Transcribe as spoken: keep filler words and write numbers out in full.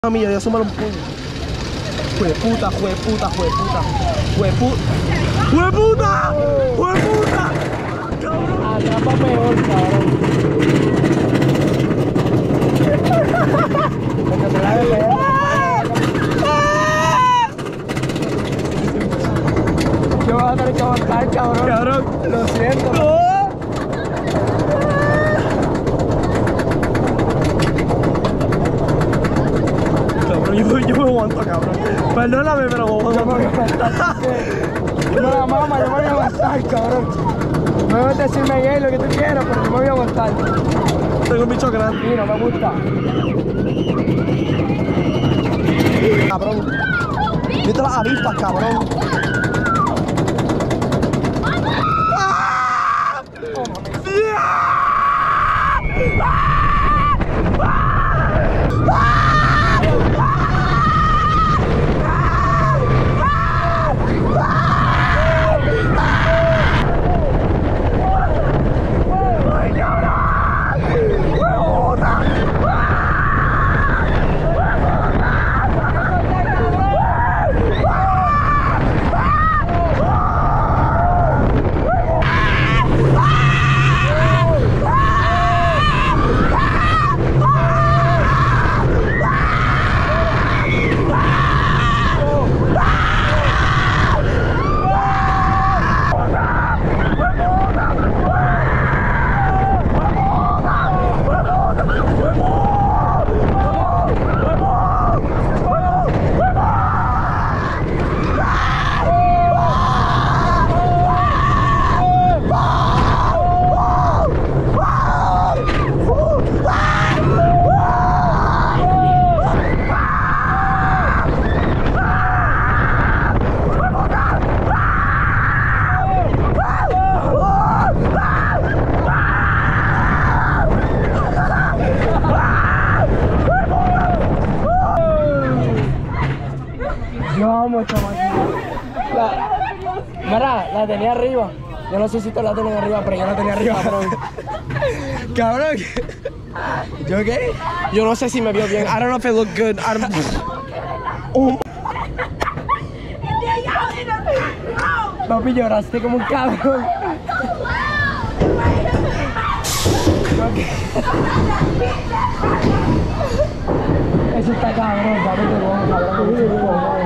Mía, ya súmalo un puño. Jueputa, jueputa, jueputa. Jueputa. ¡Jueputa! ¡Jueputa! ¡Cabrón! Atrapa peor, cabrón. Porque se la ve peor. Yo voy a tener que aguantar, cabrón. Cabrón. Lo siento. ¡No! Yo, yo me aguanto, cabrón. Perdóname, pero me Yo me voy a aguantar. No la mama, yo me voy a aguantar, cabrón. Me voy a decirme gay lo que tú quieras, pero yo me voy a aguantar. tengo un bicho grande. Sí, no me gusta. Cabrón. Viste las avispas, cabrón. ¡Ah! Yo amo esta máquina. La, mira, la tenía arriba. Yo no sé si tú la tenías arriba, pero yo la tenía arriba, cabrón. Cabrón. ¿Yo qué? Yo no sé si me vio bien. I don't know if it looked good. I don't... Oh. Papi, lloraste como un cabrón. Eso está cabrón, papi, te voy a cabrón.